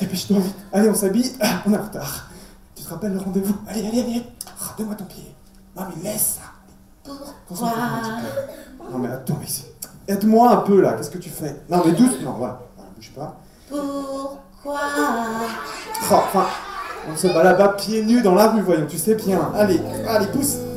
Dépêche-toi vite. Allez, on s'habille. On est en retard. Tu te rappelles le rendez-vous? Allez, allez, allez. Donne-moi ton pied. Non, mais laisse ça. Pourquoi? Non, mais attends, ici. Aide-moi un peu, là. Qu'est-ce que tu fais? Non, mais doucement. Voilà. Bouge pas. Pourquoi? Enfin, on se bat là-bas pieds nus dans la rue, voyons. Tu sais bien. Allez, allez, pousse.